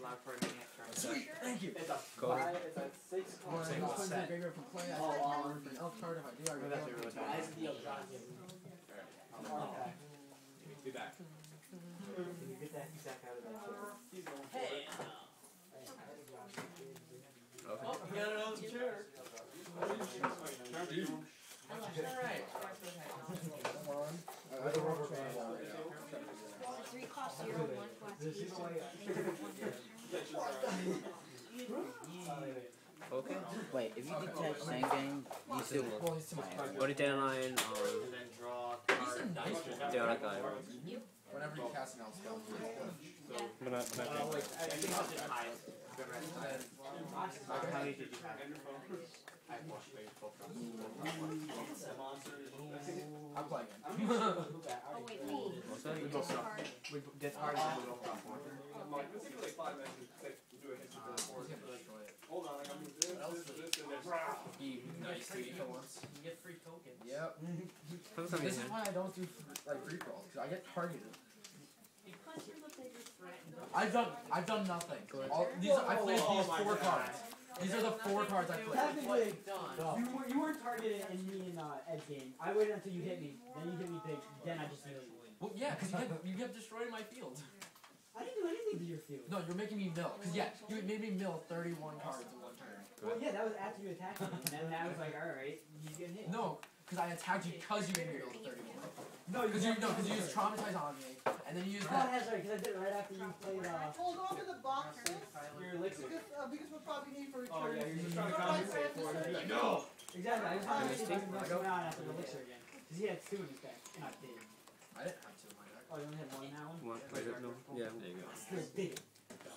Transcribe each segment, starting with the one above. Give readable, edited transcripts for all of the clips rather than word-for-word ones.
allowed for a minute turn. Sweet, thank you. It's a 6 Well, cost. this one's a bigger for play. I for an elk card if I do. I That's really really bad. Okay. Be back. Can you get that sack out of that chair? Hey. Okay. Oh, you got another chair. Alright. Come on. The rubber band. 3 cost 0, 1 Okay. Wait, if you detach same game, you still Well, he's too much card. What did Dandelion, And then draw a He's a card. nice one. the other guy? Whenever you cast an elf spell, But not I think that's just high. How many did you have? I have 4 space, both drops. I'm playing. Oh, wait, me. What's that? We both drop. Card. We discard and we both drop 1. Hold on, I gotta move this, and then Be nice to you for once. You get free tokens. Yep. What's that This is mean? why I don't do like free rolls because I get targeted. Because you look like you're threatened. I've done nothing. All, these I played these 4 cards. These are the 4 cards I played. Technically, Done. you weren't targeted in me in Ed's game. I waited until you hit me, then you hit me big, then I just healed you. Well, yeah, because you kept destroying my field. I didn't do anything to your field. No, you're making me mill. Because yeah, you made me mill 31 cards in 1 turn. Well, yeah, that was after you attacked me, and then I was like, alright, he's getting hit. No, because I attacked you because you made me mill 31. No, Because you used traumatize on me, and then you used Oh, that. that's right, because I did it right after you played, Hold on to the boxes your elixir. because we'll probably need for Oh, yeah, return. you're just trying to compensate for it. No! Exactly, I just wanted to see if I can mess him out after the elixir again. Because he had 2 in his deck, and I did. I didn't have 2 in my deck. Oh, you only had 1 in that one? What? Wait, no. Yeah. There you go. Still did it.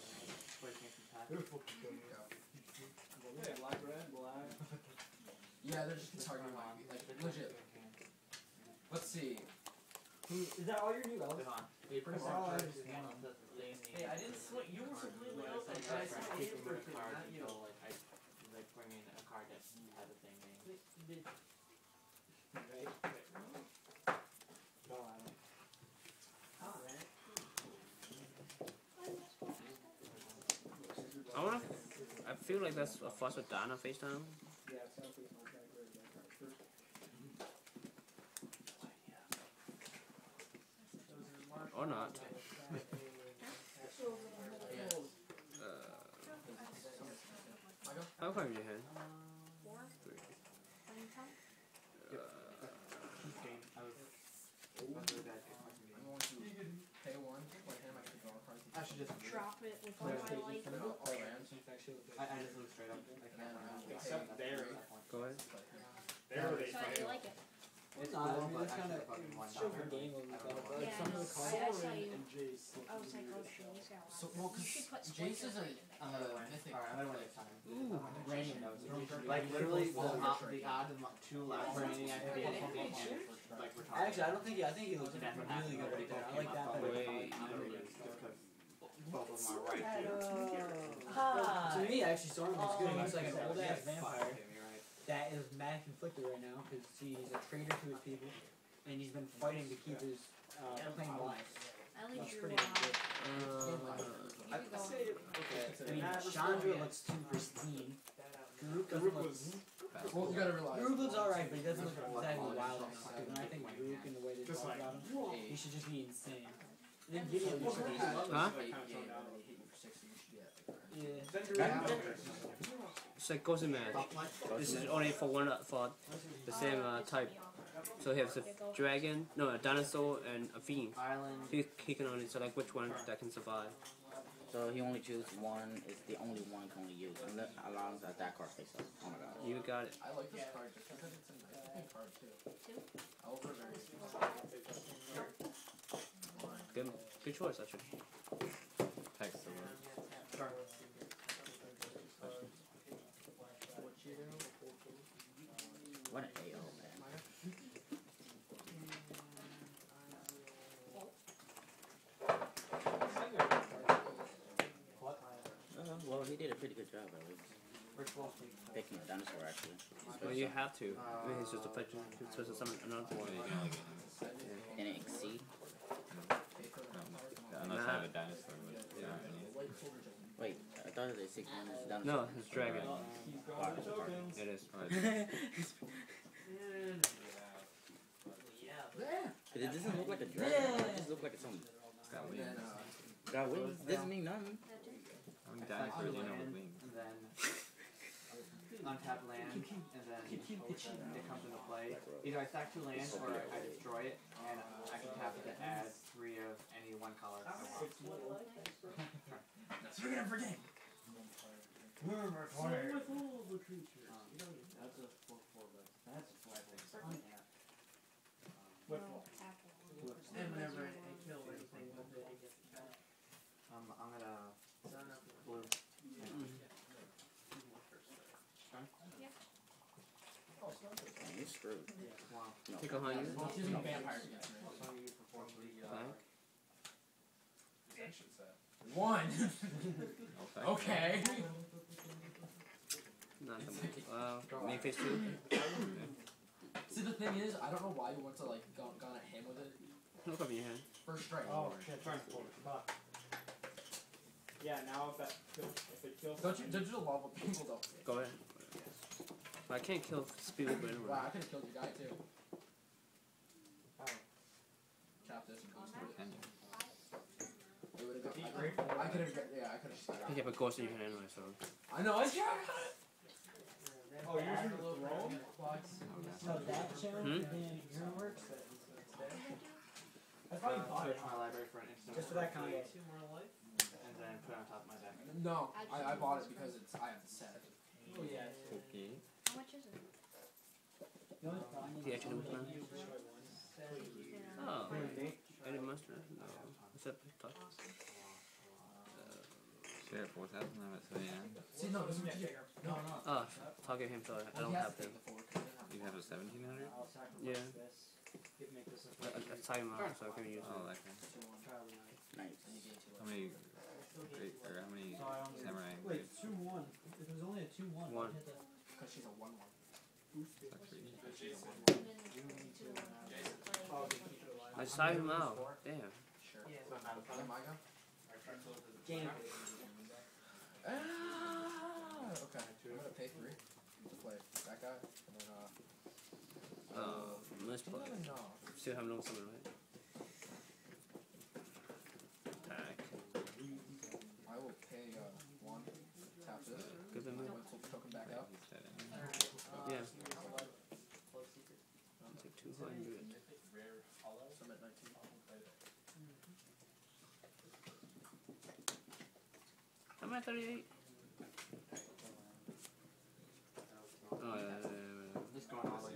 Yeah, black, red, black. Yeah, they're just targeting my like legit. Let's see. Is that all your new elves? Hey, Pretty much. Hey, I didn't swing. You were completely out there. I saw it for it, not you. Like bring in a card that has the same name. I wanna. I feel like that's a fuss with Dana face down. Or not. How far is your hand? 4. 3. I'm going to pay 1. Play him. I can draw a card. I should just Drop it with all my life. All lands. I just look straight up. I can't. Except there. Go ahead. There they So I do fight. like it. It's Nah, I cool, mean, but it's I kinda- should fucking one shows your down. game a little bit, but Yeah, some of the I cards. saw you. And Jace. I was like, oh shit, he's got a lot. So, well, You should put because Jace is Scorcher a right in there. I'm gonna win. mythic. Alright, I'm gonna win this time. Ooh. Raining notes. Like literally, the odds of 2 left for anything I could be anything. Like we're talking. Actually, I don't think I think he looks That's what really good right there. I like that. I'm Wait. gonna lose just because both of them are right here. To me, actually, Storm looks good. He looks like an Yeah, old ass fuck vampire him, you're right. that is mad conflicted right now because he's a traitor to his people, and he's been fighting to keep his claim alive. I like That's your pretty you good. could go. I mean, Chandra looks too pristine. Garuk doesn't look. Well, you gotta realize. Garuk looks alright, but he doesn't look exactly wild enough. Because when I think Garuk and the way they Just talk like- about him, he should just be insane. And then Gideon looks like Huh? yeah. It's like Ghost Man. This is only for one for the same type. So he has a dragon, no, a dinosaur, and a fiend. Island. He can only select which one that can survive. So he only chooses one. It's the only one he can only use. And that allows that card face up. Oh my god. You got it. I like this card just because it's a nice looking card too. Over very. Good choice, actually. Text the word. What an AO, man. Well, he did a pretty good job at least. Picking a dinosaur, actually. Well, you have to. I mean, it's just a fiction. It's supposed to summon another one. Didn't it exceed? Unless I have a dinosaur, but yeah. Wait, I thought they 6 minutes down. No, it's dragon. It is. But it doesn't look like a dragon. It just looks like it's something. Got wings. Got wings. Doesn't mean nothing. How many dinosaurs do you know with wings? And then untap land, and then it comes into play. Either I stack 2 lands or I destroy it, and I can tap it to add 3 of any one color I want. So we're gonna forget. And whenever I kill anything with it, it gets attacked. I'm gonna blue. You're screwed. Wow. No. Take 100. Well, it's using vampires against me. Back. One. Okay. Not the main phase 2. See, the thing is, I don't know why you want to like gone at him with it. Look up in your hand. First strike. Oh shit, transport. Fuck. Yeah, now if it kills. Don't you love people though? Go ahead. But I can't kill speed but anyway. Wow, I could have killed your guy too. Chop this and goes through it. It would've got- I could have, yeah, I could have. You have a ghost in your hand anyway, so. I know, I tried. Oh, yours is throw? So that shows Hmm? and then your works. I probably bought it. Search my library for an instant. Just for that combo. 2 more life, and then put it on top of my deck. No, I bought it because it's I have the set. Oh yeah. Okay. How much is it? The actual plan. Oh. Any monster? No. What's that? Talk. Share 4,000, I'm at 79. See, no, this is no. Oh, target him, so I don't have them. You have a 1,700? Yeah. I time him out, so I can use Oh, it. that guy. Nice. How many samurai? Wait, 2-1. If it was only a 2-1. One. Because she's a 1/1. Sucks for you. I just time him out. Damn. Sure. Is that my guy? Game. Okay. I'm gonna pay 3 to play that guy, and then Let's play. no. Still have no summon, right? Attack. I will pay 1. Tap this. Give him a. Token back out. He's dead Yeah. anyway. Take 200. So I'm at 19. I'm at 38. Oh, yeah. Just going all the way.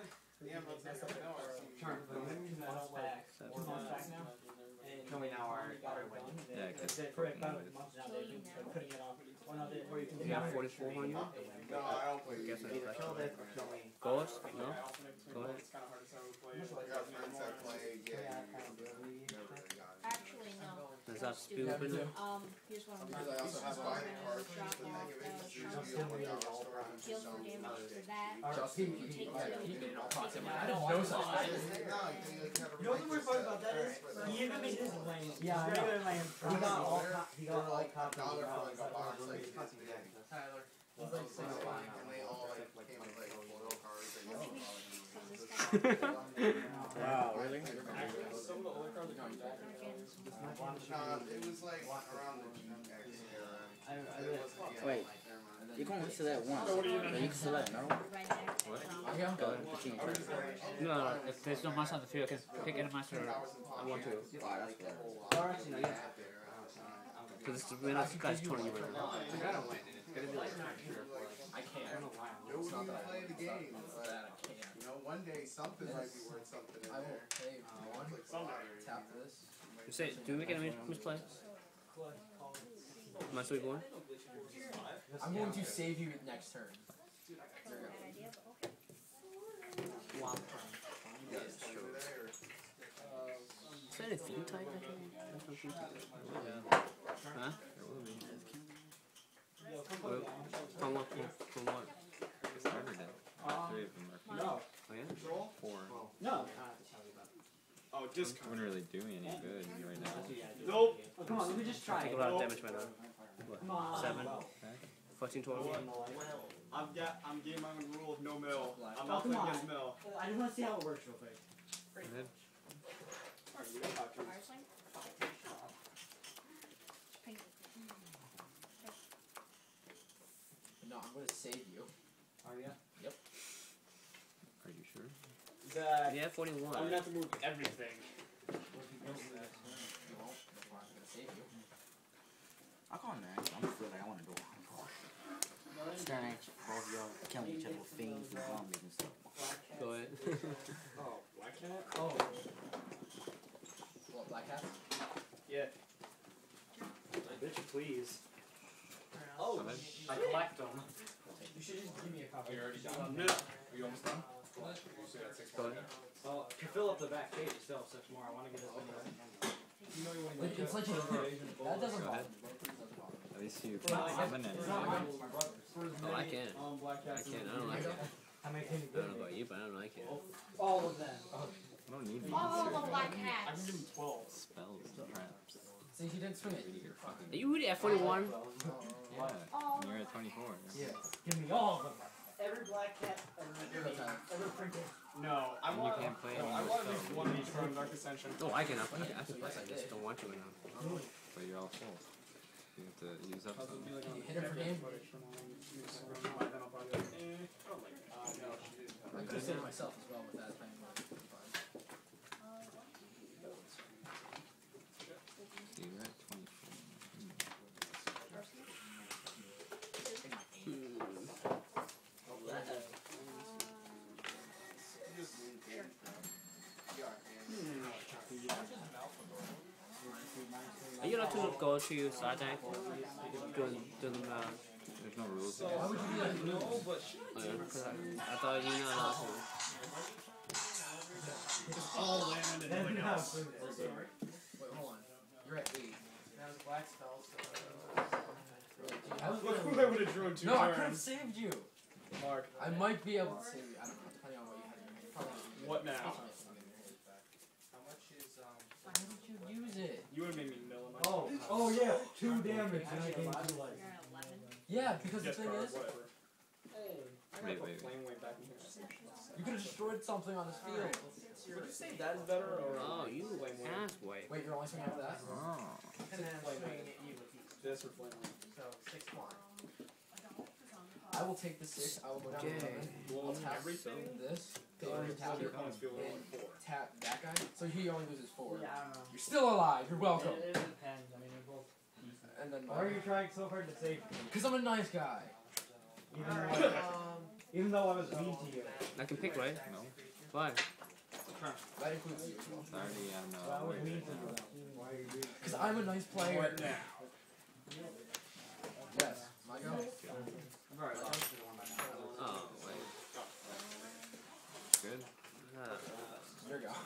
Turn. 2 months back. 2 months back now. Can we now are win? Yeah, because For about a month now, they've been putting it on. Or you can You got 4,400? No, I don't play. Guess I Either like kill it. this or kill me. Ghost? No? Go ahead. Actually, no. Does that speed open it? Here's what I'm Because doing. I also have I'm gonna drop off heals for damage to that. Just he made it all possible. I Yeah. didn't know such thing. You know what the weird part about that is? He even made his lane. Yeah, regular lane. He got all copies. Tyler. Wow, really? It was like around the GX era. Wait, you can only select once. But you can select another one. Right next to Yeah. Go ahead, continue. No, if there's no monster on the field, I can pick any monster I want to. Wow, that's good. Or actually, no, yeah. Because we're not guys 20 right now. I gotta win, and it's gonna be like pressure for like. I can't. I don't know why. No, It's not you that I play want the it. game. It's that I can't. You know, one day something might be worth something in I will there. pay 1. Tap this. You say, do we make any misplay? Am I still going? I'm going to save you next turn. That's not a bad idea, but okay. Wow. Yeah, it's true. Is that a fiend type actually? That's not fiend type. Huh? Well, from what? From what? Starter deck. 3 of them are No. Oh yeah? 4. No. Oh, I wouldn't really do me any good right now. Nope. Come on, let me just try Take it. a lot of damage by now. Come on. 7, 14, 12. I'm game on the rule of no mill. I'm Oh, not come playing on. against mill. I just want to see how it works real quick. Go ahead. Alright, you got Fire options. swing? Pink. No, I'm gonna save you. Are you? Are you sure? Zach, Yeah, I'm 41. gonna have to move everything. You won't. That's why I'm gonna save you. I'll go on next. I'm feel like I want to do it. Staring at both of y'all killing each other with fiends and zombies and stuff. Go ahead. Oh, Black Cat? Oh. What, Black Hat? Yeah. Bitch, please. Go ahead. I collect them. You should just give me a copy. Are you already done? No. Are you almost done? You still got 6 Go more. ahead. Well, to fill up the back page, you still have 6 more. I want to get it over. You know you want Like, it's like that doesn't Go bother ahead. me. Doesn't bother me. At least you Well, I common guess- and it's not my brother's. Oh, I can. Black I can. I don't like it. How many can you I don't know about you, but I don't like it. All of them. I don't need these. All of the black I can hats. give him 12. Spells and traps. See, he didn't swing it. You're fucking. Are you really at 41? Yeah. All You're at 24. Yeah. Give me all of them. Every black cat Give it time. ever printed. No, I And you want. can't play No, I anymore want at least spells. one of each from Dark Ascension. No, I can. I can play. I just don't want to right now. But you're all full. You have to use up some. Can you hit her for game? No, she didn't. I could have saved myself as well with that time. So you're at 24. Are you allowed to go to side deck? Doing There's no rules. Why would you do that? No, but she cause I thought you were not allowed to. all land and everything else. Wait, hold on. You're at 8. That was black spells. I was Look who I would have drawn 2 No, I could have turns. saved you. Mark. I might be able to save you. I don't know, depending on what you had in your hand. Probably What now? How much is Why did you use it? You would have made me mill in my Oh yeah. 2 damage and I gained 2 life. You're at 11. Yeah, because the Yes, thing card, is, whatever. I gotta Wait, put wait. Flame Wave back in here. you could have destroyed something on this field. Would you say that is better or Oh, you Flame Wave? ass wipe. Wait, you're only swinging after that? Oh. and then swing at you with each. This or Flame Wave? So 6 more. I will take the 6. I will go down to 11. Blow I'll tap everything? this. Or Tap your your opponents feel and like 4. tap that guy. So he only loses 4. Yeah, I don't know. You're still alive. You're welcome. It depends. I mean, they're both decent. And then Why are you trying so hard to save me? because I'm a nice guy. Even though I was mean to you. I can pick, right? No. Why? That includes you as well. It's already on I was mean to you. Why are you doing Because I'm a nice player. What now? Yes. My go. I've already lost to the one by now. Oh, wait. good. Your go.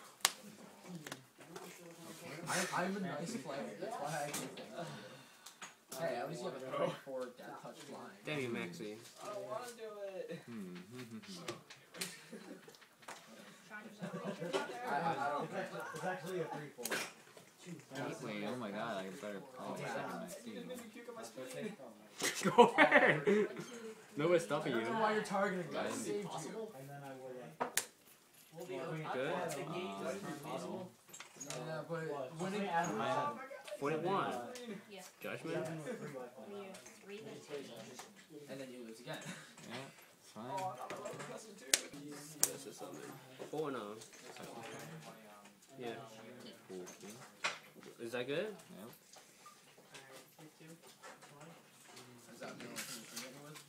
I'm a nice player. That's why I do things. Hey, at least you have a 34 death touch flying. Damn you, Maxie. I don't want to do it. I don't care. It's actually a 3-4. Wait, oh my god, I better call second max You team. made me puke on my screen. Go ahead! Nobody's stopping I you. don't know why you're targeting me. I Right. saved you. And then I will Well, the Good. the gauge would be possible. Yeah, but When winning. they add them up, 41. Yeah. Judgment? 7 with 3 life. Were you 3 And then you lose again. Yeah, it's fine. Oh, I'm not pressing too. This is something. 4 now. Yeah. Okay. Is that good? Yep. Is that the only thing you're familiar with?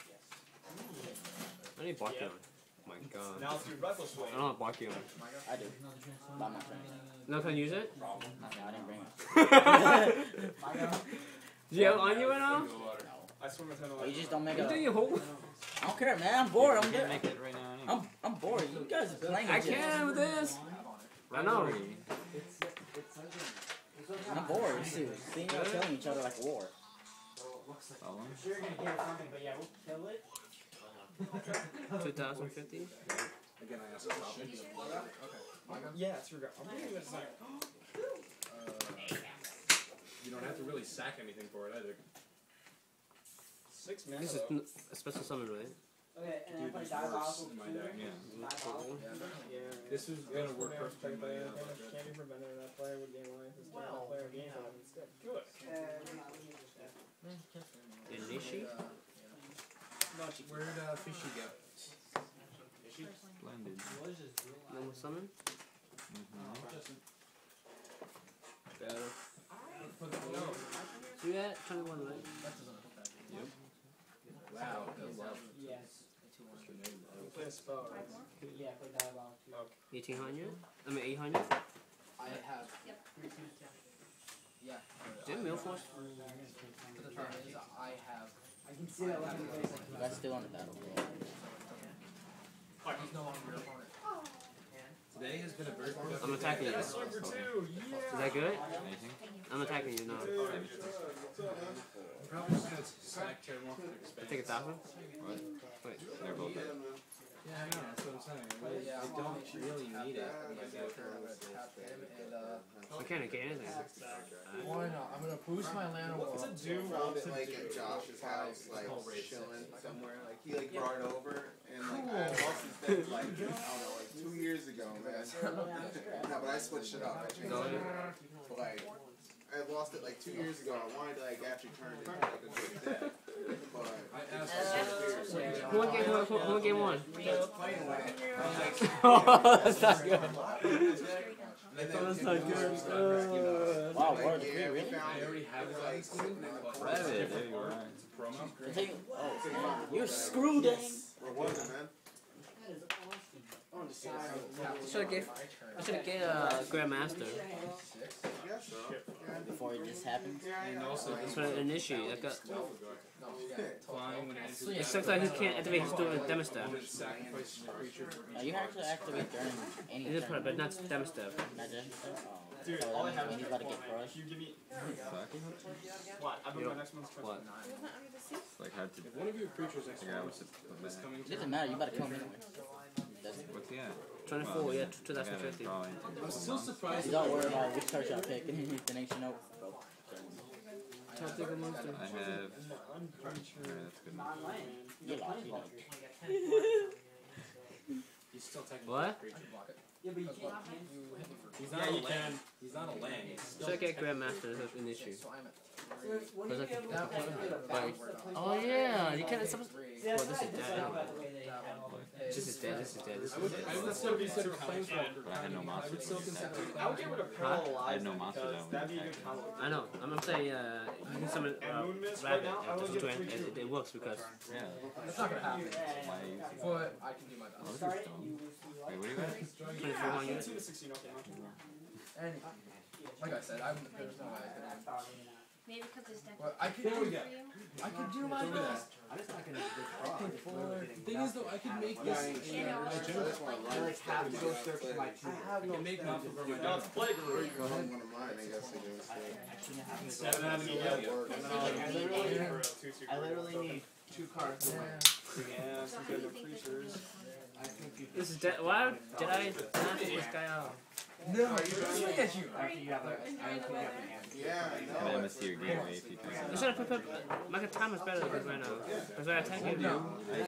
I need Bachyon. Oh my god. Now let's do Reckless Wave. I don't have Bachyon. I do. By my friend. No, can I use it? Nothing, I didn't bring it. Do you have on you right now? I swim with him Oh, you just don't make You a. do your whole. I don't care, man. I'm bored. I'm You can't good. make it right now anyway. I'm bored. You guys are playing. I against- can with this. I know. Rivalry. I'm bored. Seeing y'all killing each other like a war. Follow him. Sure you're gonna get something, but yeah, we'll kill it. 2050? Again, I asked about it. Yeah, it's your go. I'm doing this like. You don't have to really sack anything for it either. 6 mana. This is a special summon, right? Okay, and Dude, then play there's diabolical worse in my tutor. deck. Yeah. Diabolical. Yeah. This was gonna work perfectly in my Can't be prevented that player would gain life instead of that player gains life instead. Good. Inishi? Where'd Fishy go? Splendid. Normal summon? Better. So you're at 21, right? Yep. Wow. Yes. Play a spell, right? Yeah, play diabolical tutor. 1800? I mean 800? I have. Yeah. Is it Mail Force? But the thing is, I have. I can see that look in your face. You guys still on the battlefield. He's no longer your opponent. Today has been a very productive I'm attacking you. day. Is that good? Anything? I'm attacking you now. I'm probably just gonna stack Terramorph I take a thousand? What? Wait. They're both dead. Yeah, I know, that's what I'm saying. I don't really need it. I can't get anything. Why not? I'm gonna boost my land What's wall. it do? Found it like at Josh's house, like chilling somewhere. Like he like brought it over, and like I lost his bed like I don't know, like 2 years ago, man. No, but I switched it up. I changed it. But like I lost it like 2 years ago. I wanted to like actually turn it into like a good deck, but I asked Who won game one? I was playing with it. I'm like, Oh, that's not good. and then That's not good. Wow, like, word yeah, we really? found I it. already have It was it. like sitting in the corner. Rabbit, there you are. It's a promo. I'm taking, oh, you're screwed, eh? What was it, man? Should have get a Grandmaster. I guess so. Yeah. Before it just happens. And also, That's what I initiate. I got. flying when it enters It sucks that he can't activate his Demo Step. opponent sacrifices a creature. You can actually activate during any He did turn. put it, but not Demo Step. Not just oh. Dude, So all I that have means when is he's about to get crushed. you give me Fuck. what? I bet my next one's What? It's like hard to If one of your creatures figure out what's this back. coming It doesn't matter, you about to kill him anyway. Doesn't. What's he at? 24, yeah, I gotta 2050. draw anything. I'm still surprised. You don't worry about which card y'all pick, the next you know. Tactical monster. I have. Alright, that's good. You lost, you know. He's still technically What? a creature. Yeah, but you can't. He's not a land. He's not a land. He's still Should I get Grandmaster? That's an issue. When you be able to That play one, the like- backwards, Oh yeah, you can't. Some, Yeah, well, this is that's dead. not bad the way they have all the- This is dead. This is dead. This I is would dead. still consider Planeswalker. But I had no I monster. would still consider I would get rid of Huh? Pearl Alive I had no monster because that that'd be a would good attack. combo. I know. I'm saying you can summon And Moon Mist right Rabbit. now, I would Just get to free two. it works because Yeah. That's not gonna happen. Why you? But I can do my Oh, best. this Start is it, dumb. you lose two life. Wait, what do you got? 2400. 18 to 16, okay. And like I said, there's no way I I could. thought, you know. Maybe because there's definitely Well, I could There we do. go. I could do my best. I'm just not gonna withdraw. I just literally The getting thing is, though, I could make this a I like have to go search for my two. I can make Mouth over my No, dog. it's play group. Go ahead. One of mine, I guess it is. And then I literally need two cards. in my- Yeah, some good little creatures. I think you. this is dead. Why did I not take this guy out? No, look at you. After you have like, I think you have an answer. Yeah, I know. I'm a steer gateway if you can. I should have put my time is better than right now. Because I attack you.